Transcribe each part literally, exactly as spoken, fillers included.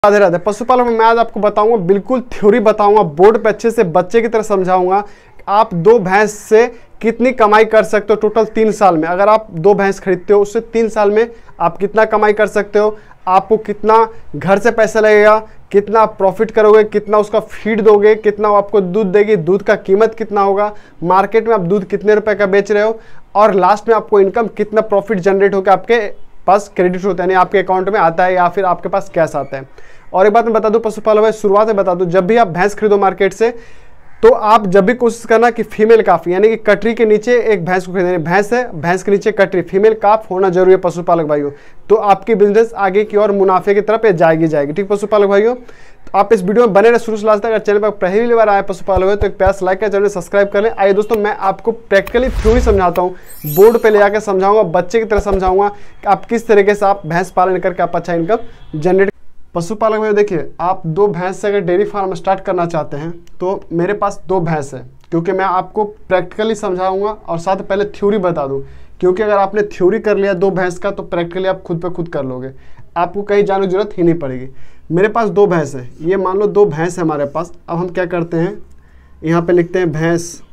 राधे राधे। पशुपालन में मैं आज आपको बताऊंगा, बिल्कुल थ्योरी बताऊंगा, बोर्ड पे अच्छे से बच्चे की तरह समझाऊंगा। आप दो भैंस से कितनी कमाई कर सकते हो टोटल तीन साल में। अगर आप दो भैंस खरीदते हो उससे तीन साल में आप कितना कमाई कर सकते हो, आपको कितना घर से पैसा लगेगा, कितना प्रॉफिट करोगे, कितना उसका फीड दोगे, कितना आपको दूध देगी, दूध का कीमत कितना होगा, मार्केट में आप दूध कितने रुपए का बेच रहे हो, और लास्ट में आपको इनकम कितना प्रॉफिट जनरेट होकर आपके पास क्रेडिट होता है, यानी आपके अकाउंट में आता है या फिर आपके पास कैश आता है। और एक बात मैं बता दूं पशुपालन में, शुरुआत में बता दूं, जब भी आप भैंस खरीदो मार्केट से तो आप जब भी कोशिश करना कि फीमेल काफ यानी कि कटरी के नीचे एक भैंस को खरीदना। भैंस है, भैंस के नीचे कटरी, फीमेल काफ होना जरूरी है पशुपालक भाइयों। तो आपकी बिजनेस आगे की और मुनाफे की तरफ जाएगी जाएगी ठीक पशुपालक भाइयों। तो आप इस वीडियो में बने रहे शुरू से लास्ट तक। अगर चैनल पर पहली बार आए पशुपालक हो तो एक प्यार लाइक कर चैनल सब्सक्राइब कर लें। आइए दोस्तों, मैं आपको प्रैक्टिकली थ्योरी समझाता हूँ, बोर्ड पे ले जाकर समझाऊंगा, बच्चे की तरह समझाऊंगा कि आप किस तरीके से आप भैंस पालन करके आप अच्छा इनकम जनरेट। पशुपालक में देखिए, आप दो भैंस से अगर डेयरी फार्म स्टार्ट करना चाहते हैं तो मेरे पास दो भैंस है, क्योंकि मैं आपको प्रैक्टिकली समझाऊंगा और साथ पहले थ्योरी बता दूं, क्योंकि अगर आपने थ्योरी कर लिया दो भैंस का तो प्रैक्टिकली आप खुद पे खुद कर लोगे, आपको कहीं जाने की जरूरत ही नहीं पड़ेगी। मेरे पास दो भैंस है, ये मान लो दो भैंस है हमारे पास। अब हम क्या करते हैं, यहाँ पे लिखते हैं भैंस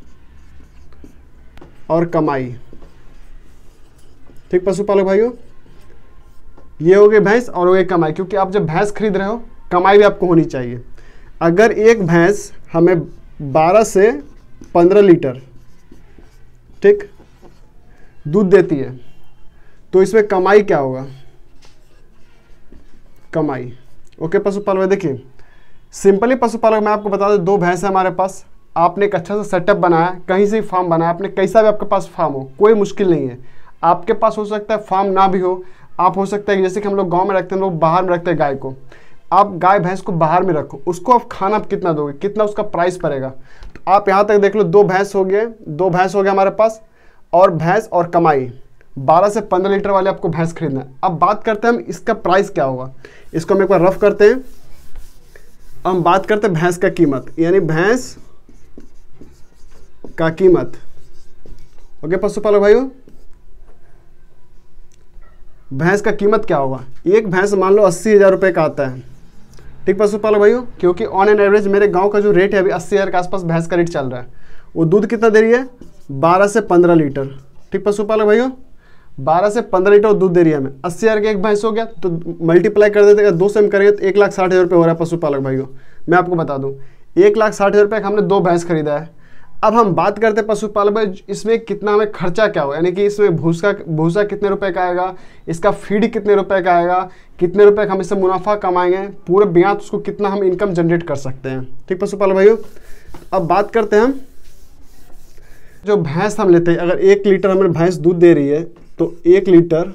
और कमाई। ठीक पशुपालक भाइयों, ये हो गई भैंस और हो गई कमाई, क्योंकि आप जब भैंस खरीद रहे हो कमाई भी आपको होनी चाहिए। अगर एक भैंस हमें बारह से पंद्रह लीटर ठीक दूध देती है तो इसमें कमाई क्या होगा, कमाई। ओके पशुपालक, देखिए सिंपली पशुपालक मैं आपको बता दूं, दो भैंस है हमारे पास। आपने एक अच्छा सा सेटअप बनाया, कहीं से फार्म बनाया, आपने कैसा भी आपके पास फार्म हो, कोई मुश्किल नहीं है। आपके पास हो सकता है फार्म ना भी हो, आप हो सकता है जैसे कि हम लोग गांव में रखते हैं, हम लोग बाहर में रखते हैं गाय को। आप गाय भैंस को बाहर में रखो, उसको आप खाना कितना दोगे, कितना उसका प्राइस पड़ेगा। तो आप यहाँ तक देख लो, दो भैंस हो गए, दो भैंस हो गए हमारे पास, और भैंस और कमाई बारह से पंद्रह लीटर वाले आपको भैंस खरीदना है। अब बात करते हैं हम इसका प्राइस क्या होगा, इसको हम एक बार रफ करते हैं। हम बात करते हैं भैंस का कीमत, यानी भैंस का कीमत। ओके पशुपालक भाइयों, भैंस का कीमत क्या होगा। एक भैंस मान लो अस्सी हज़ार रुपये का आता है। ठीक पशुपालक भाइयों, क्योंकि ऑन एन एवरेज मेरे गांव का जो रेट है अभी अस्सी हज़ार के आसपास भैंस का रेट चल रहा है। वो दूध कितना दे रही है, बारह से पंद्रह लीटर। ठीक पशुपालक भाइयों, बारह से पंद्रह लीटर दूध दे रही है हमें। अस्सी हज़ार का एक भैंस हो गया तो मल्टीप्लाई कर देते, दो से हम करेंगे तो एक लाख साठ हज़ार रुपये हो रहा है पशुपालक भाइयों। मैं आपको बता दूँ, एक लाख साठ हज़ार रुपये का हमने दो भैंस खरीदा है। अब हम बात करते हैं पशुपालन में, इसमें कितना हमें खर्चा क्या होगा, यानी कि इसमें भूसा भूसा कितने रुपए का आएगा, इसका फीड कितने रुपए का आएगा, कितने रुपए का हम इससे मुनाफा कमाएंगे, पूरे ब्याज उसको कितना हम इनकम जनरेट कर सकते हैं। ठीक पशुपालन भाइयों, अब बात करते हैं हम जो भैंस हम लेते हैं। अगर एक लीटर हमें भैंस दूध दे रही है तो एक लीटर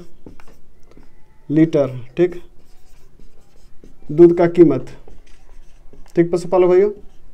लीटर ठीक दूध का कीमत, ठीक पशुपालन भाइयों,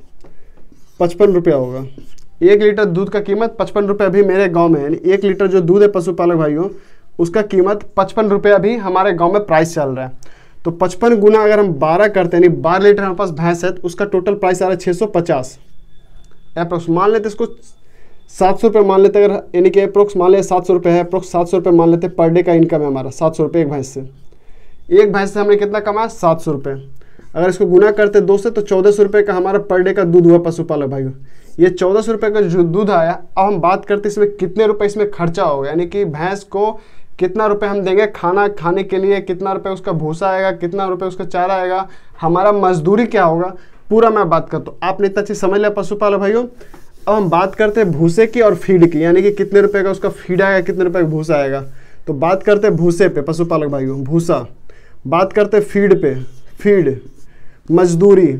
पचपन रुपया होगा। एक लीटर दूध का कीमत पचपन रुपये अभी मेरे गांव में, यानी एक लीटर जो दूध है पशुपालक भाइयों उसका कीमत पचपन रुपये अभी हमारे गांव में प्राइस चल रहा है। तो पचपन गुना अगर हम बारह करते हैं, यानी बारह लीटर हमारे पास भैंस है तो उसका टोटल प्राइस आ रहा है छः सौ पचास अप्रोक्स। मान लेते इसको सात सौ रुपये मान लेते, अगर यानी कि अप्रोक्स मान लेते सात सौ रुपये है, अप्रोक्स सात सौ रुपये मान लेते पर डे का इनकम है हमारा, सात सौ रुपये एक भैंस से। एक भैंस से हमने कितना कमाया, सात सौ रुपये। अगर इसको गुना करते दो से तो चौदह सौ रुपये का हमारा पर डे का दूध हुआ पशुपालक भाइयों। ये चौदह सौ रुपये का जो दूध आया, अब हम बात करते हैं इसमें कितने रुपए इसमें खर्चा होगा, यानी कि भैंस को कितना रुपए हम देंगे खाना खाने के लिए, कितना रुपए उसका भूसा आएगा, कितना रुपए उसका चारा आएगा, हमारा मजदूरी क्या होगा, पूरा मैं बात करता हूँ। आपने इतना चीज़ समझ लिया पशुपालक भाइयों। अब हम बात करते हैं भूसे की और फीड की, यानी कि कितने रुपये का उसका फीड आएगा, कितने रुपये का भूसा आएगा। तो बात करते हैं भूसे पे पशुपालक भाइयों, भूसा। बात करते हैं फीड पे, फीड, मजदूरी,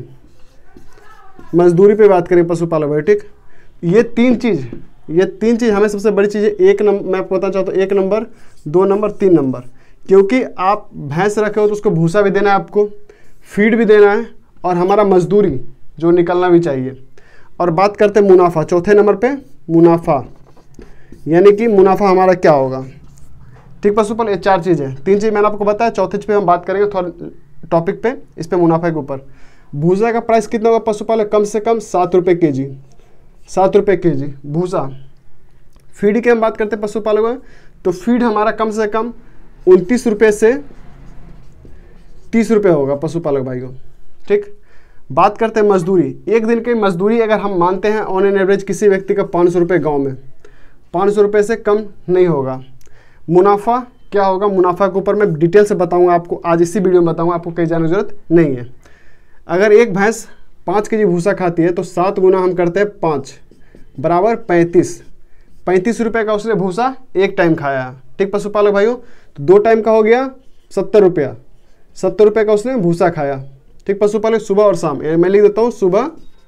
मजदूरी पे बात करें पशुपालक भाई। ठीक, ये तीन चीज़ ये तीन चीज़ हमें सबसे बड़ी चीज़ है। एक नंबर मैं आपको बताना चाहता हूँ, एक नंबर, दो नंबर, तीन नंबर, क्योंकि आप भैंस रखे हो तो उसको भूसा भी देना है, आपको फीड भी देना है, और हमारा मजदूरी जो निकलना भी चाहिए। और बात करते हैं मुनाफा, चौथे नंबर पे मुनाफा, यानी कि मुनाफा हमारा क्या होगा। ठीक पशुपाल, ये चार चीज़ है, तीन चीज़ मैंने आपको बताया, चौथे पे हम बात करेंगे थोड़ा टॉपिक पे, इस पे मुनाफा के ऊपर। भूसा का प्राइस कितना होगा पशुपालक, कम से कम सात रुपये के जी, सात रुपये के जी भूसा। फीड की हम बात करते हैं पशुपालक में, तो फीड हमारा कम से कम उनतीस रुपये से तीस रुपये होगा पशुपालक भाइयों। ठीक, बात करते हैं मजदूरी। एक दिन की मजदूरी अगर हम मानते हैं ऑन एन एवरेज किसी व्यक्ति का पाँच सौ रुपये गाँव में, पाँच सौ रुपये से कम नहीं होगा। मुनाफा क्या होगा, मुनाफा के ऊपर मैं डिटेल से बताऊंगा आपको, आज इसी वीडियो में बताऊंगा, आपको कहीं जाने की जरूरत नहीं है। अगर एक भैंस पाँच के जी भूसा खाती है तो सात गुना हम करते हैं पाँच बराबर पैंतीस, पैंतीस रुपये का उसने भूसा एक टाइम खाया। ठीक पशुपालक भाइयों, तो दो टाइम का हो गया सत्तर रुपया, सत्तर रुपये का उसने भूसा खाया। ठीक पशुपालक, सुबह और शाम, मैं लिख देता हूँ सुबह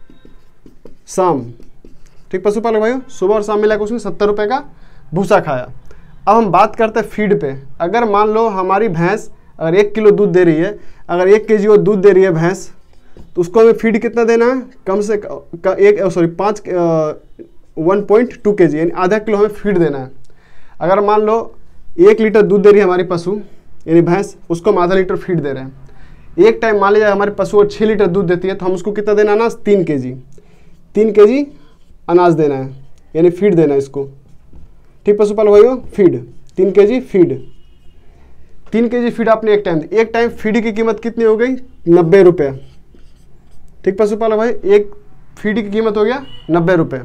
शाम। ठीक पशुपालक भाइयों, सुबह और शाम मिला के उसने सत्तर रुपये का भूसा खाया। अब हम बात करते हैं फीड पे। अगर मान लो हमारी भैंस अगर एक किलो दूध दे रही है, अगर एक के जी वो दूध दे रही है भैंस, तो उसको हमें फीड कितना देना है, कम से कम एक सॉरी पाँच वन पॉइंट टू के जी यानी आधा किलो हमें फीड देना है। अगर मान लो एक लीटर दूध दे रही है हमारी पशु यानी भैंस, उसको हम आधा लीटर फीड दे रहे हैं। एक टाइम मान लीजिए हमारे पशु और छः लीटर दूध देती है, तो हम उसको कितना देना अनाज, तीन के जी तीन के जी अनाज देना है यानी फीड देना है इसको। ठीक पशुपालक भाइयों, फीड तीन के जी फीड, तीन के जी फीड आपने एक टाइम दी। एक टाइम फीड की कीमत कितनी हो गई, नब्बे रुपये। ठीक पशुपालक भाई, एक फीड की कीमत हो गया नब्बे रुपये।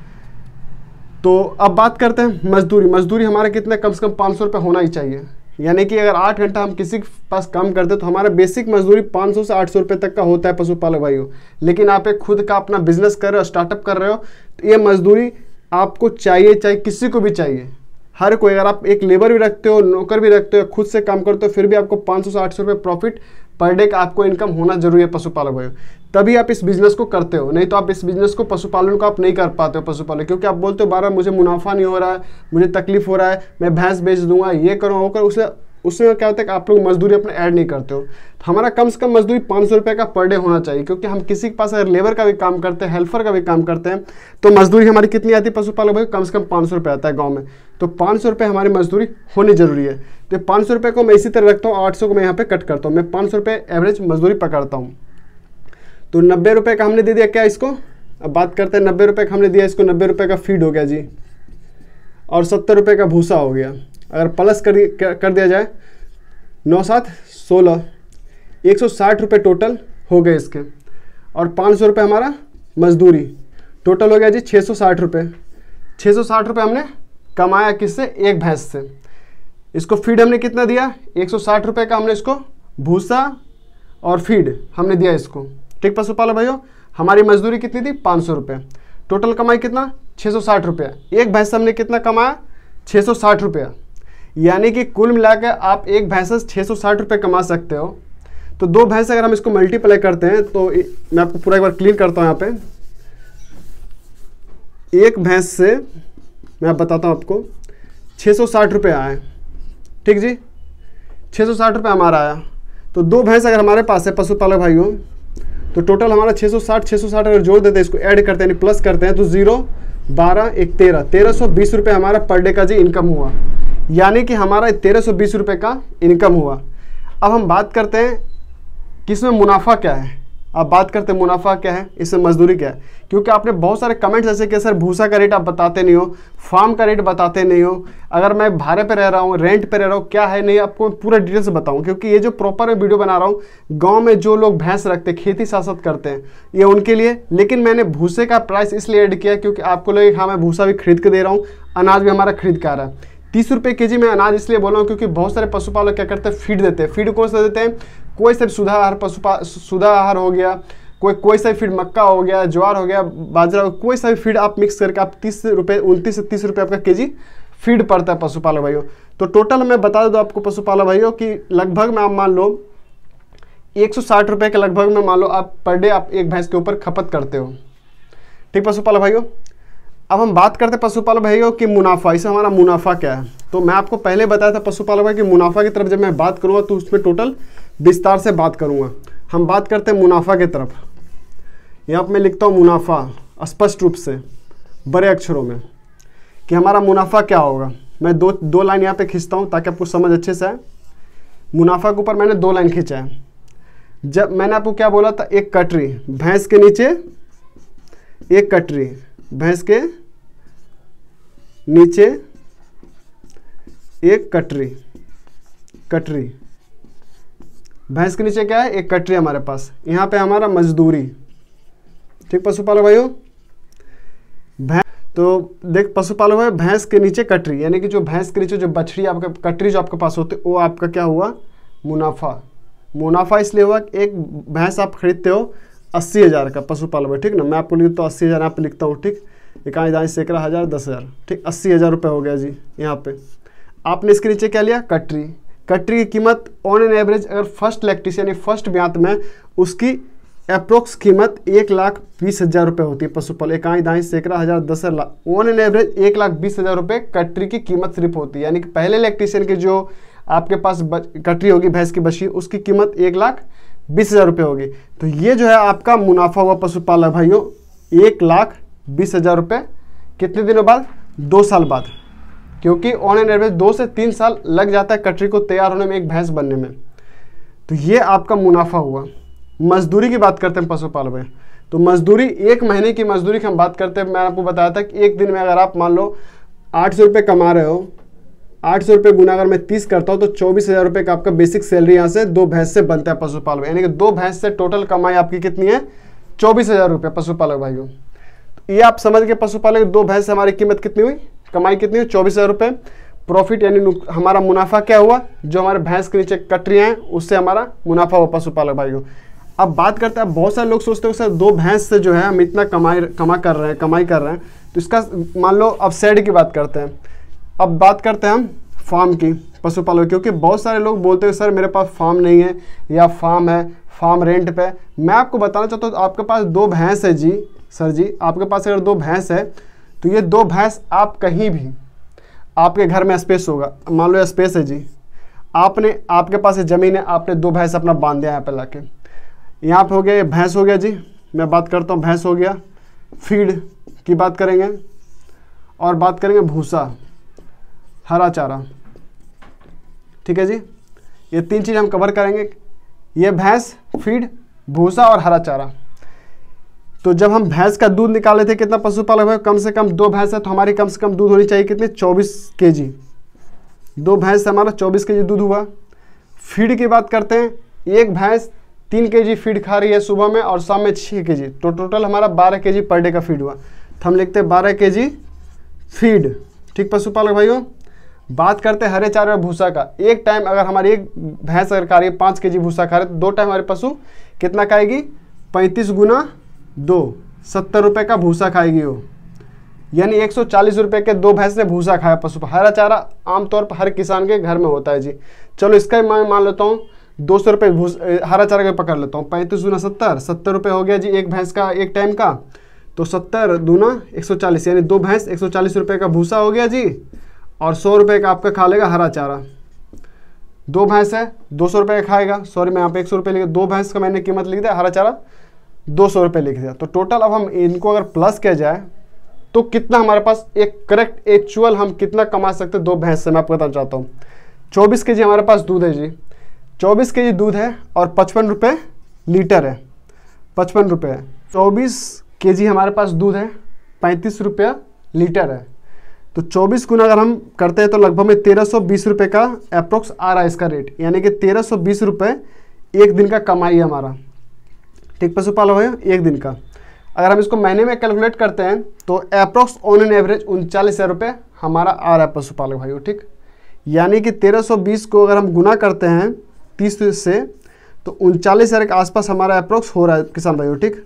तो अब बात करते हैं मजदूरी। मजदूरी हमारा कितना, कम से कम पाँच सौ रुपये होना ही चाहिए। यानी कि अगर आठ घंटा हम किसी के पास काम करते हैं तो हमारा बेसिक मजदूरी पाँच सौ से आठ सौ रुपये तक का होता है पशुपालक भाइयों। लेकिन आप एक खुद का अपना बिजनेस कर रहे हो, स्टार्टअप कर रहे हो, तो ये मजदूरी आपको चाहिए, चाहे किसी को भी चाहिए, हर कोई। अगर आप एक लेबर भी रखते हो, नौकर भी रखते हो, खुद से काम करते हो, फिर भी आपको पाँच सौ से आठ सौ रुपये प्रॉफिट पर डे का आपको इनकम होना जरूरी है पशुपालक भाइयों, तभी आप इस बिजनेस को करते हो। नहीं तो आप इस बिजनेस को, पशुपालन को आप नहीं कर पाते हो पशुपालन, क्योंकि आप बोलते हो बार मुझे मुनाफा नहीं हो रहा है, मुझे तकलीफ हो रहा है, मैं भैंस बेच दूंगा, ये करूँ वो करूँ। उसे उसमें क्या होता है कि आप लोग मजदूरी अपने ऐड नहीं करते हो। तो हमारा कम से कम मजदूरी पाँच सौ रुपये का पर डे होना चाहिए, क्योंकि हम किसी के पास अगर लेबर का भी काम करते हैं, हेल्पर का भी काम करते हैं, तो मजदूरी हमारी कितनी आती है पशुपालक भाई, कम से कम पाँच सौ रुपये आता है गाँव में। तो पाँच सौ रुपये हमारी मजदूरी होनी जरूरी है। तो पाँच सौ रुपये को मैं इसी तरह रखता हूँ, आठ सौ को मैं यहाँ पे कट करता हूँ, मैं पाँच सौ रुपये एवरेज मजदूरी पकड़ता हूँ। तो नब्बे रुपये का हमने दे दिया क्या इसको। अब बात करते हैं नब्बे रुपये का हमने दिया इसको, नब्बे रुपये का फीड हो गया जी, और सत्तर रुपये का भूसा हो गया। अगर प्लस कर कर दिया जाए, नौ सात सोलह, एक सौ साठ रुपये टोटल हो गए इसके, और पाँच सौ रुपये हमारा मजदूरी, टोटल हो गया जी छः सौ साठ रुपये। छः सौ साठ रुपये हमने कमाया किससे, एक भैंस से। इसको फीड हमने कितना दिया, एक सौ साठ रुपये का हमने इसको भूसा और फीड हमने दिया इसको। ठीक पशुपालक भाइयों, हमारी मजदूरी कितनी थी, पाँच सौ रुपये। टोटल कमाई कितना, छः सौ साठ रुपये। एक भैंस हमने कितना कमाया, छः सौ साठ रुपया। यानी कि कुल मिलाकर आप एक भैंस से छः सौ साठ रुपये कमा सकते हो। तो दो भैंस अगर हम इसको मल्टीप्लाई करते हैं, तो मैं आपको पूरा एक बार क्लियर करता हूँ। यहाँ पे एक भैंस से मैं आप बताता हूँ आपको, छः सौ साठ रुपये आए। ठीक जी, छः सौ साठ रुपये हमारा आया। तो दो भैंस अगर हमारे पास है पशुपालक भाइयों, तो टोटल हमारा छः सौ साठ छः सौ साठ अगर जोड़ देते हैं, इसको ऐड करते हैं यानी प्लस करते हैं, तो जीरो बारह एक तेरह, तेरह सौ बीस रुपये हमारा पर डे का जी इनकम हुआ। यानी कि हमारा तेरह सौ बीस रुपये का इनकम हुआ। अब हम बात करते हैं कि इसमें मुनाफा क्या है। अब बात करते हैं मुनाफा क्या है, इसमें मजदूरी क्या है। क्योंकि आपने बहुत सारे कमेंट्स ऐसे कि सर भूसा का रेट आप बताते नहीं हो, फार्म का रेट बताते नहीं हो, अगर मैं भाड़े पे रह रहा हूँ, रेंट पे रह रहा हूँ, क्या है नहीं, आपको पूरा डिटेल से बताऊँ। क्योंकि ये जो प्रॉपर मैं वीडियो बना रहा हूँ, गाँव में जो लोग भैंस रखते हैं, खेती सासत करते हैं, ये उनके लिए। लेकिन मैंने भूसे का प्राइस इसलिए ऐड किया क्योंकि आपको लगे हाँ मैं भूसा भी खरीद के दे रहा हूँ, अनाज भी हमारा खरीद के आ रहा है। तीस रुपये के जी में अनाज इसलिए बोल रहा हूँ क्योंकि बहुत सारे पशुपालक क्या करते हैं, फीड देते हैं। फीड कौन सा देते हैं, कोई सा सुधा आहार, पशुपा सुधा आहार हो गया, कोई कोई सा भी फीड, मक्का हो गया, ज्वार हो गया, बाजरा हो गया, कोई सा भी फीड आप मिक्स करके आप तीस रुपये उनतीस से तीस रुपये आपका के जी फीड पड़ता है पशुपालक भाइयों। तो टोटल मैं बता दूँ आपको पशुपालक भाइयों कि लगभग में आप मान लो एक सौ साठ रुपये के लगभग में मान लो आप पर डे आप एक भैंस के ऊपर खपत करते हो। ठीक पशुपालक भाइयों, अब हम बात करते हैं पशुपालक भाइयों कि मुनाफा, इससे हमारा मुनाफा क्या है। तो मैं आपको पहले बताया था पशुपालक भाई कि मुनाफा की तरफ जब मैं बात करूँगा तो उसमें टोटल विस्तार से बात करूँगा। हम बात करते हैं मुनाफा की तरफ। यहाँ पर मैं लिखता हूँ मुनाफा स्पष्ट रूप से बड़े अक्षरों में कि हमारा मुनाफा क्या होगा। मैं दो दो लाइन यहाँ पे खींचता हूँ ताकि आपको समझ अच्छे से आए। मुनाफा के ऊपर मैंने दो लाइन खींचा है। जब मैंने आपको क्या बोला था, एक कटरी भैंस के नीचे, एक कटरी भैंस के नीचे, एक कटरी कटरी भैंस के नीचे क्या है, एक कटरी हमारे पास, यहाँ पे हमारा मजदूरी। ठीक पशुपालक भाइयों, भैंस तो देख पशुपालक भाई, भैंस के नीचे कटरी, यानी कि जो भैंस के नीचे जो बछड़ी आपका कटरी जो आपके पास होती है, वो आपका क्या हुआ, मुनाफा। मुनाफा इसलिए हुआ कि एक भैंस आप खरीदते हो अस्सी हज़ार का पशुपालक भाई, ठीक ना। मैं आपको लिखता हूँ अस्सी हज़ार यहाँ पे लिखता हूँ, ठीक। इकाई दाई सैकड़ा हज़ार दस हज़ार, ठीक, अस्सी हज़ार रुपये हो गया जी। यहाँ पे आपने इसके नीचे क्या लिया, कटरी। कटरी की कीमत ऑन एन एवरेज अगर फर्स्ट लैक्टिस यानी फर्स्ट ब्यात में उसकी अप्रोक्स कीमत एक लाख बीस हज़ार रुपये होती है पशुपाल। इकाई दाई सैकड़ा हज़ार दस हज़ार ऑन एन एवरेज एक लाख बीस हज़ार रुपये कटरी की कीमत सिर्फ होती है। यानी कि पहले लैक्टेशन की जो आपके पास कटरी होगी भैंस की बछी, उसकी कीमत एक लाख बीस हज़ार रुपये होगी। तो ये जो है आपका मुनाफा हुआ पशुपालक भाइयों, एक लाख बीस हज़ार रुपये कितने दिनों बाद, दो साल बाद, क्योंकि ऑन एन एवरेज दो से तीन साल लग जाता है कटरी को तैयार होने में, एक भैंस बनने में। तो ये आपका मुनाफा हुआ। मजदूरी की बात करते हैं पशुपालक भाई, तो मजदूरी एक महीने की मजदूरी की हम बात करते हैं। मैं आपको बताया था कि एक दिन में अगर आप मान लो आठ सौ रुपये कमा रहे हो, आठ सौ रुपये गुना अगर मैं तीस करता हूँ तो चौबीस हज़ार रुपये का आपका बेसिक सैलरी यहाँ से दो भैंस से बनता है पशुपालक, यानी कि दो भैंस से टोटल कमाई आपकी कितनी है, चौबीस हज़ार रुपये पशुपालक भाइयों। तो ये आप समझ के पशुपालक दो भैंस से हमारी कीमत कितनी हुई, कमाई कितनी हुई, चौबीस हज़ार रुपये। प्रॉफिट यानी हमारा मुनाफा क्या हुआ, जो हमारे भैंस के नीचे कटरियाँ हैं उससे हमारा मुनाफा हुआ पशुपालक भाइयों। अब बात करते हैं, बहुत सारे लोग सोचते हैं सर दो भैंस से जो है हम इतना कमाई कमा कर रहे हैं कमाई कर रहे हैं, तो इसका मान लो अब साइड की बात करते हैं। अब बात करते हैं हम फार्म की पशुपालक, क्योंकि बहुत सारे लोग बोलते हैं सर मेरे पास फार्म नहीं है या फार्म है, फार्म रेंट पे। मैं आपको बताना चाहता हूँ, आपके पास दो भैंस है जी, सर जी आपके पास अगर दो भैंस है तो ये दो भैंस आप कहीं भी, आपके घर में स्पेस होगा, मान लो स्पेस है जी, आपने आपके पास ज़मीन है, आपने दो भैंस अपना बांध दिया यहाँ पे लाके। यहाँ पे हो गया, ये भैंस हो गया जी, मैं बात करता हूँ भैंस हो गया। फीड की बात करेंगे और बात करेंगे भूसा, हरा चारा, ठीक है जी। ये तीन चीज़ हम कवर करेंगे, ये भैंस, फीड, भूसा और हरा चारा। तो जब हम भैंस का दूध निकाले थे कितना पशुपालक है, कम से कम दो भैंस है तो हमारी कम से कम दूध होनी चाहिए कितनी, चौबीस के जी। दो भैंस से हमारा चौबीस के जी दूध हुआ। फीड की बात करते हैं, एक भैंस तीन के जी फीड खा रही है सुबह में और शाम में छः के जी, तो टोटल हमारा बारह के जी पर डे का फीड हुआ। तो हम लिखते हैं बारह के जी फीड, ठीक पशुपालक भाइयों। बात करते हैं हरे चारे और भूसा का, एक टाइम अगर हमारी एक भैंस अगर खा रही है पाँच के जी भूसा खा रहे तो दो टाइम हमारे पशु कितना खाएगी, पैंतीस गुना दो, सत्तर रुपये का भूसा खाएगी वो, यानी एक सौ चालीस रुपये के दो भैंस ने भूसा खाया पशु। हरा चारा आमतौर पर हर किसान के घर में होता है जी। चलो इसका मैं मान लेता हूँ दो सौ रुपये भूस हरा चारा का पकड़ लेता हूँ, पैंतीस दूना सत्तर, सत्तर रुपये हो गया जी एक भैंस का एक टाइम का, तो सत्तर दूना एक सौ चालीस, यानी दो भैंस एक सौ चालीस रुपये का भूसा हो गया जी, और सौ रुपये का आपका खा लेगा हरा चारा। दो भैंस है दो सौ रुपये का खाएगा, सॉरी मैं यहाँ पे एक सौ रुपये लिखा, दो भैंस का मैंने कीमत लिख दिया, हरा चारा दो सौ रुपये लिख दिया। तो टोटल अब हम इनको अगर प्लस किया जाए तो कितना हमारे पास एक करेक्ट एक्चुअल हम कितना कमा सकते हैं दो भैंस से, मैं आपको बताना चाहता हूँ। चौबीस के जी हमारे पास दूध है जी, चौबीस के जी दूध है और पचपन रुपये लीटर है, पचपन रुपये है। चौबीस के जी हमारे पास दूध है, पैंतीस रुपया लीटर है, तो चौबीस गुना अगर हम करते हैं तो लगभग में तेरह सौ बीस रुपये का अप्रोक्स आ रहा है इसका रेट, यानी कि तेरह सौ बीस रुपये एक दिन का कमाई है हमारा, ठीक पशुपालक भाई एक दिन का। अगर हम इसको महीने में कैलकुलेट करते हैं तो अप्रोक्स ऑन एन एवरेज उनचालीस हज़ार रुपये हमारा आ रहा है पशुपालक भाइयों, ठीक। यानी कि तेरह सौ बीस को अगर हम गुना करते हैं तीस से तो उनचालीस हज़ार के आसपास हमारा अप्रोक्स हो रहा है किसान भाइयों, ठीक।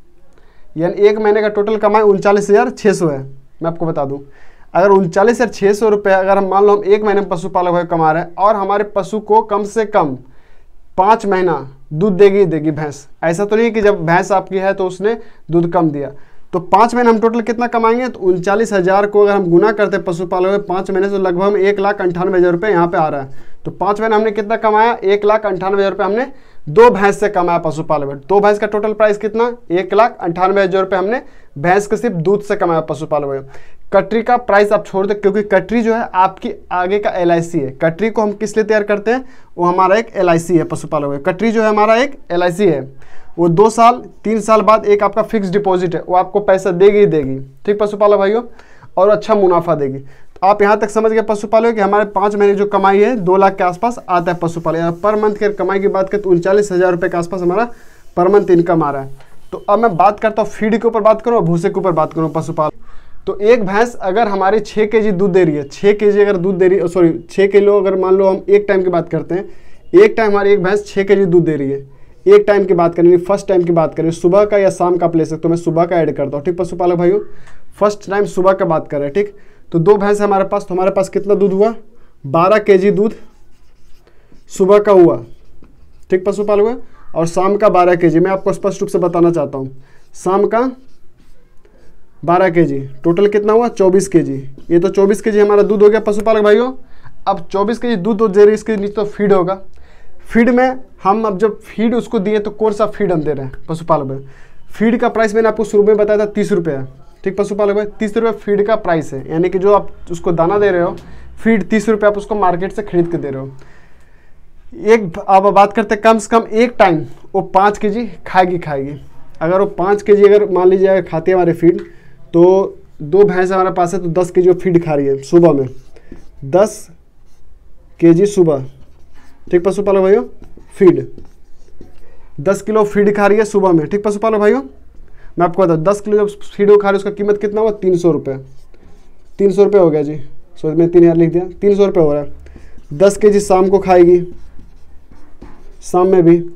यानी एक महीने का टोटल कमाई उनचालीस हज़ार छः सौ है। मैं आपको बता दूं, अगर उनचालीस हज़ार छः सौ रुपये अगर हम मान लो हम एक महीने में पशुपालक भाई कमा रहे हैं और हमारे पशु को कम से कम पाँच महीना दूध देगी ही देगी भैंस, ऐसा तो नहीं कि जब भैंस आपकी है तो उसने दूध कम दिया, तो पाँच महीने हम टोटल कितना कमाएंगे, तो उनचालीस हज़ार को अगर हम गुना करते हैं पशुपालक में पाँच महीने से लगभग हम एक लाख अंठानवे हज़ार रुपये यहाँ पे आ रहा है। तो पाँच महीने हमने कितना कमाया, एक लाख अंठानवे हज़ार रुपये हमने दो भैंस से कमाया पशुपालक में। दो भैंस का टोटल प्राइस कितना, एक लाख अंठानवे हज़ार रुपये हमने भैंस के सिर्फ दूध से कमाया पशुपालक में। कटरी का प्राइस आप छोड़ दें, क्योंकि कटरी जो है आपकी आगे का एल आई सी है। कटरी को हम किस लिए तैयार करते हैं, वो हमारा एक एल आई सी है पशुपालक में। कटरी जो है हमारा एक एल आई सी है, वो दो साल तीन साल बाद एक आपका फिक्स डिपॉजिट है, वो आपको पैसा देगी ही देगी, ठीक पशुपालक भाइयों, और अच्छा मुनाफा देगी। तो आप यहाँ तक समझ गए पशुपालक कि हमारे पाँच महीने जो कमाई है दो लाख के आसपास आता है पशुपालक। पर मंथ की कमाई की बात करें तो उनचालीस हज़ार रुपये के आसपास हमारा पर मंथ इनकम आ रहा है। तो अब मैं बात करता हूँ फीड के ऊपर बात करूँ और भूसे के ऊपर बात करूँ पशुपालक। तो एक भैंस अगर हमारी छः के जी दूध दे रही है, छः के जी अगर दूध दे रही है, सॉरी छः किलो, अगर मान लो हम एक टाइम की बात करते हैं, एक टाइम हमारी एक भैंस छः के जी दूध दे रही है, एक टाइम की बात करें, फर्स्ट टाइम की बात करें, सुबह का या शाम का आप ले सकते हो, मैं सुबह का ऐड करता हूँ, ठीक पशुपालक भाइयों, फर्स्ट टाइम सुबह का बात कर रहे हैं, ठीक। तो दो भैंस हमारे पास, तो हमारे पास कितना दूध हुआ, बारह के जी दूध सुबह का हुआ, ठीक पशुपालक हुआ, और शाम का बारह के जी। मैं आपको स्पष्ट रूप से बताना चाहता हूँ, शाम का बारह के जी, टोटल कितना हुआ, चौबीस के जी। ये तो चौबीस के जी हमारा दूध हो गया पशुपालक भाइयों। अब चौबीस के जी दूध दे रही है, इसके नीचे तो फीड होगा। फीड में हम अब जब फीड उसको दिए तो कौन सा फीड हम दे रहे हैं पशुपालक भाई। फीड का प्राइस मैंने आपको शुरू में बताया था तीस रुपये है, ठीक पशुपालक भाई, तीस रुपये फीड का प्राइस है, यानी कि जो आप उसको दाना दे रहे हो फीड तीस रुपये आप उसको मार्केट से खरीद के दे रहे हो। एक अब बात करते हैं कम से कम एक टाइम वो पाँच के जी खाएगी खाएगी अगर वो पाँच के जी अगर मान लीजिए अगर खाती है हमारे फीड, तो दो भैंस हमारे पास है तो दस के जी वो फीड खा रही है सुबह में, दस के जी सुबह, ठीक पशुपालक भाइयों, फीड दस किलो फीड खा रही है सुबह में, ठीक पशुपालक भाइयों। मैं आपको बता दस किलो जब फीड वो खा रही है उसका कीमत कितना हुआ, तीन सौ रुपये, तीन सौ रुपये हो गया जी, सॉरी मैं तीन हज़ार लिख दिया, तीन सौ रुपये हो रहा है। दस के जी शाम को खाएगी, शाम में भी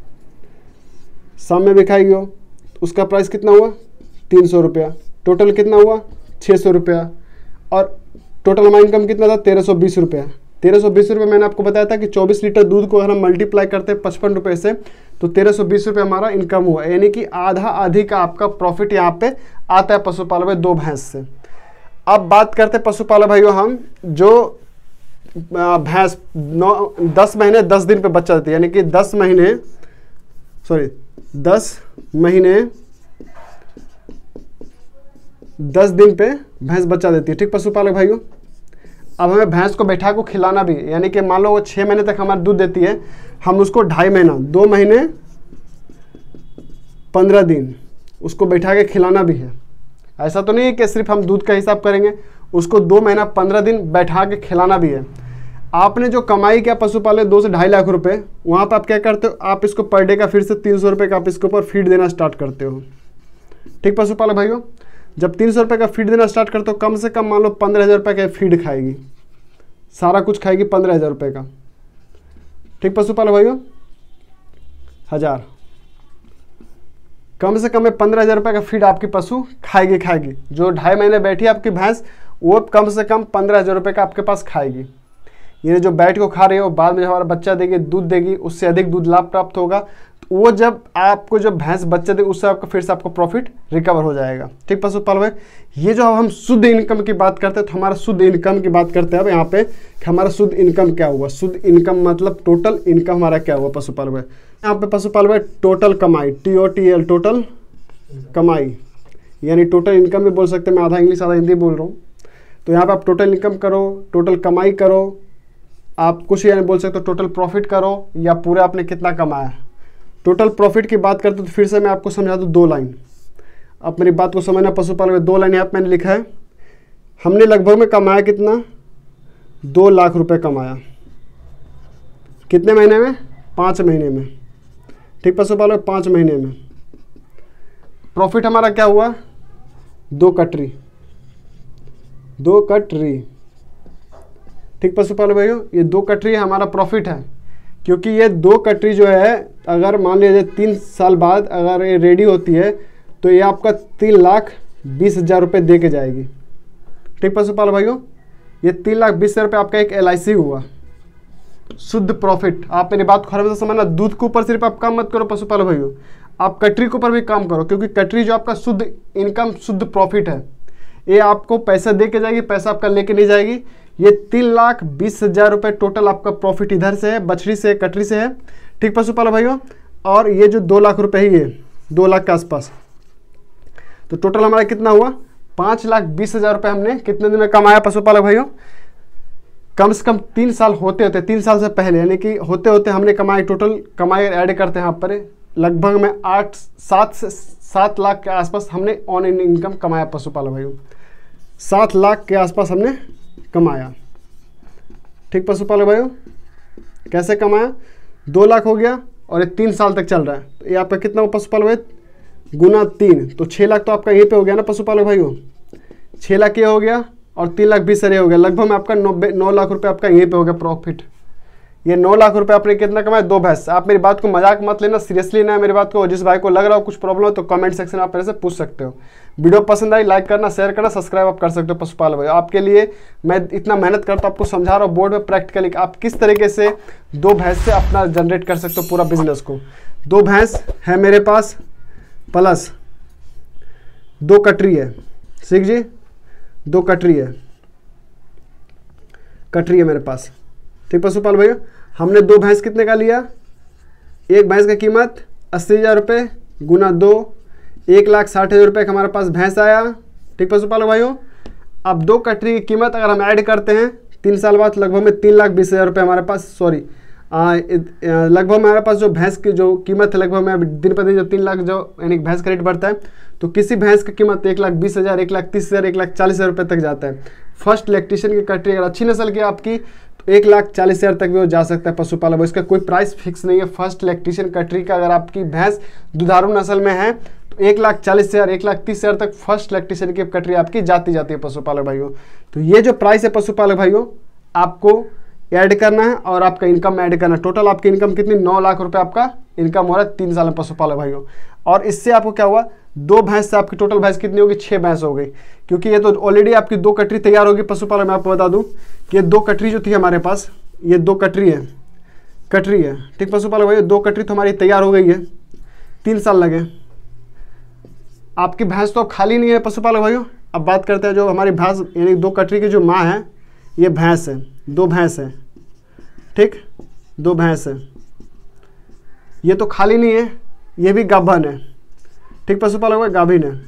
शाम में भी खाएगी वो, उसका प्राइस कितना हुआ, तीन सौ रुपया, टोटल कितना हुआ, छः सौ रुपया, और टोटल हमारा इनकम कितना था, तेरह सौ बीस रुपया। तेरह सौ बीस रुपये मैंने आपको बताया था कि चौबीस लीटर दूध को अगर हम मल्टीप्लाई करते हैं पचपन रुपये से तो तेरह सौ बीस रुपये हमारा इनकम हुआ, यानी कि आधा आधी का आपका प्रॉफिट यहाँ पे आता है पशुपालक भाई दो भैंस से। अब बात करते हैं पशुपालक भाइयों हम जो भैंस नौ दस महीने दस दिन पे बच्चा देती है, यानी कि दस महीने सॉरी दस महीने दस दिन पे भैंस बच्चा देती है, ठीक पशुपालक भाइयों। अब हमें भैंस को बैठा को खिलाना भी, यानी कि मान लो वो छः महीने तक हमारा दूध देती है, हम उसको ढाई महीना दो महीने पंद्रह दिन उसको बैठा के खिलाना भी है। ऐसा तो नहीं है कि सिर्फ हम दूध का हिसाब करेंगे, उसको दो महीना पंद्रह दिन बैठा के खिलाना भी है। आपने जो कमाई किया पशुपालक दो से ढाई लाख रुपए, वहाँ पर आप क्या करते हो, आप इसको पर डे का फिर से तीन सौ रुपये का आप इसके ऊपर फीड देना स्टार्ट करते हो, ठीक पशुपालक भाइयों। जब तीन सौ रुपये का फीड देना स्टार्ट करते हो, कम से कम मान लो पंद्रह हज़ार रुपये का फीड खाएगी, सारा कुछ खाएगी पंद्रह हज़ार रुपये का, ठीक पशुपालक भाइयों, हज़ार कम से कम में पंद्रह हज़ार रुपये का फीड आपकी पशु खाएगी खाएगी जो ढाई महीने बैठी है आपकी भैंस, वो कम से कम पंद्रह हज़ार रुपये का आपके पास खाएगी। ये जो बैठ को खा रही हो, बाद में जब हमारा बच्चा देगी दूध देगी, उससे अधिक दूध लाभ प्राप्त होगा, तो वो जब आपको जब भैंस बच्चा देगी उससे आपको फिर से आपको प्रॉफिट रिकवर हो जाएगा, ठीक पशुपालक भाई। ये जो अब हम शुद्ध इनकम की बात करते हैं तो हमारा शुद्ध इनकम की बात करते हैं अब यहाँ पे कि हमारा शुद्ध इनकम क्या हुआ। शुद्ध इनकम मतलब टोटल इनकम हमारा क्या हुआ पशुपालक भाई। यहाँ पे पशुपालक भाई टोटल कमाई, T O T L, total कमाई, यानी टोटल इनकम भी बोल सकते हैं, मैं आधा इंग्लिश आधा हिंदी बोल रहा हूँ। तो यहाँ पर आप टोटल इनकम करो, टोटल कमाई करो, आप कुछ यानी बोल सकते हो टोटल प्रॉफिट करो, या पूरा आपने कितना कमाया। टोटल प्रॉफिट की बात करते तो फिर से मैं आपको समझा दूँ दो लाइन, अब मेरी बात को समझना पशुपालक में। दो लाइन यहाँ पर मैंने लिखा है, हमने लगभग में कमाया कितना, दो लाख रुपए कमाया, कितने महीने में, पाँच महीने में, ठीक पशुपालक, पाँच महीने में। प्रॉफिट हमारा क्या हुआ, दो कटरी, दो कटरी, ठीक पशुपालक भाइयों, ये दो कटरी हमारा प्रॉफिट है, क्योंकि ये दो कटरी जो है अगर मान लीजिए तीन साल बाद अगर ये रेडी होती है तो ये आपका तीन लाख बीस हज़ार रुपये दे के जाएगी, ठीक पशुपालक भाइयों। ये तीन लाख बीस हज़ार रुपये आपका एक एल आई सी हुआ, शुद्ध प्रॉफिट। आप मेरी बात को हर वजह समझना, दूध के ऊपर सिर्फ आप काम मत करो पशुपालक भाइयों, आप कटरी के ऊपर भी काम करो, क्योंकि कटरी जो आपका शुद्ध इनकम शुद्ध प्रॉफिट है, ये आपको पैसा दे के जाएगी, पैसा आपका लेके नहीं जाएगी। ये तीन लाख बीस हज़ार रुपये टोटल आपका प्रॉफिट इधर से है, बछड़ी से, कटरी से है, ठीक पशुपालक भाइयों। और ये जो दो लाख रुपए ही है, दो लाख के आसपास, तो टोटल हमारा कितना हुआ, पाँच लाख बीस हज़ार रुपये हमने कितने दिन में कमाया पशुपालक भाइयों। कम से कम तीन साल होते होते, तीन साल से पहले यानी कि होते होते हमने कमाई, टोटल कमाई ऐड करते हैं यहाँ पर लगभग में आठ सात से सात लाख के आसपास हमने ऑन इन इनकम कमाया पशुपालक भाइयों। सात लाख के आसपास हमने कमाया। ठीक पशुपालक भाइयों, कैसे कमाया? दो लाख हो गया और ये तीन साल तक चल रहा है, तो ये आपका कितना हो पशुपालक भाई? गुना तीन, तो छः लाख तो आपका यहीं पे हो गया ना पशुपालक भाइयों। छः लाख ये हो गया और तीन लाख बीस हजार ये हो गया, लगभग में आपका नब्बे नौ लाख रुपए आपका यहीं पे हो गया प्रॉफिट। ये नौ लाख रुपए आपने कितना कमाया? दो भैंस। आप मेरी बात को मजाक मत लेना, सीरियसली ना मेरी बात को। जिस भाई को लग रहा हो कुछ प्रॉब्लम हो तो कमेंट सेक्शन में आप मेरे से पूछ सकते हो। वीडियो पसंद आई लाइक करना, शेयर करना, सब्सक्राइब आप कर सकते हो पशुपालक भाई। आपके लिए मैं इतना मेहनत करता हूँ, आपको समझा रहा हूँ बोर्ड में प्रैक्टिकली आप किस तरीके से दो भैंस से अपना जनरेट कर सकते हो पूरा बिजनेस को। दो भैंस है मेरे पास प्लस दो कटरी है, ठीक जी, दो कटरी है, कटरी है मेरे पास। ठीक पशुपालक भैया, हमने दो भैंस कितने का लिया? एक भैंस का कीमत अस्सी हज़ार रुपये गुना दो, एक लाख साठ हज़ार रुपये का हमारे पास भैंस आया। ठीक पशुपालक भाइयों, अब दो कटरी की कीमत अगर हम ऐड करते हैं तीन साल बाद लगभग में तीन लाख बीस हज़ार रुपये हमारे पास, सॉरी लगभग हमारे पास जो भैंस की जो कीमत है लगभग में दिन पर दिन जो तीन लाख जो यानी भैंस का रेट बढ़ता है, तो किसी भैंस की कीमत एक लाख बीस हज़ार, एक लाख तीस हज़ार, एक लाख चालीस हज़ार रुपये तक जाता है। फर्स्ट लैक्टेशन की कटरी अगर अच्छी नस्ल की आपकी तो एक लाख चालीस हज़ार तक भी वो जा सकता है पशुपालक। इसका कोई प्राइस फिक्स नहीं है। फर्स्ट लैक्टेशन कटरी का अगर आपकी भैंस दुधारू नस्ल में है तो एक लाख चालीस हज़ार, एक लाख तीस हज़ार तक फर्स्ट लैक्टेशन की कटरी आपकी जाती जाती है पशुपालक भाइयों। तो ये जो प्राइस है पशुपालक भाइयों आपको ऐड करना है और आपका इनकम ऐड करना है। टोटल आपकी इनकम कितनी? नौ लाख रुपए आपका इनकम हो रहा है तीन साल में पशुपालक भाइयों। और इससे आपको क्या हुआ? दो भैंस से आपकी टोटल भैंस कितनी होगी? छः भैंस हो गई, क्योंकि ये तो ऑलरेडी आपकी दो कटरी तैयार होगी पशुपालक। मैं आपको बता दूं कि ये दो कटरी जो थी हमारे पास, ये दो कटरी है, कटरी है। ठीक पशुपालक भाइयों, दो कटरी तो हमारी तैयार हो गई है, तीन साल लगे। आपकी भैंस तो खाली नहीं है पशुपालक भाइयों। अब बात करते हैं जो हमारी भैंस यानी दो कटरी की जो माँ है, ये भैंस है, दो भैंस है। ठीक, दो भैंस है, ये तो खाली नहीं है, ये भी गाभन है। ठीक पशुपालक भाई, गाभिन है।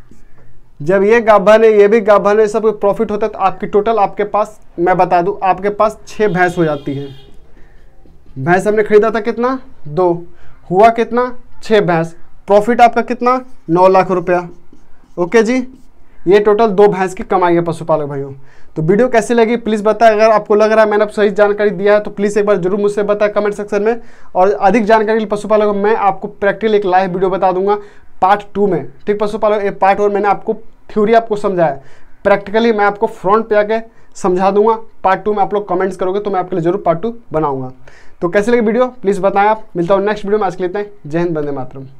जब ये गाभन है, ये भी गाभन है, सब प्रॉफिट होता है तो आपकी टोटल आपके पास मैं बता दूं आपके पास छः भैंस हो जाती है। भैंस हमने खरीदा था कितना? दो, हुआ कितना? छः भैंस। प्रॉफिट आपका कितना? नौ लाख रुपया। ओके जी, ये टोटल दो भैंस की कमाई है पशुपालक भाइयों। तो वीडियो कैसी लगी प्लीज़ बताएं। अगर आपको लग रहा है मैंने सही जानकारी दिया है तो प्लीज़ एक बार जरूर मुझसे बताएं कमेंट सेक्शन में। और अधिक जानकारी के लिए पशुपालक मैं आपको प्रैक्टिकल एक लाइव वीडियो बता दूंगा पार्ट टू में। ठीक पशुपालक, एक पार्ट और मैंने आपको थ्योरी आपको समझाया, प्रैक्टिकली मैं आपको फ्रंट पे आके समझा दूंगा। पार्ट टू में आप लोग कमेंट्स करोगे तो मैं आपके लिए जरूर पार्ट टू बनाऊंगा। तो कैसे लगी वीडियो प्लीज़ बताएं आप। मिलता हूँ नेक्स्ट वीडियो में, आज के लिए इतना ही। जय हिंद, वंदे मातरम।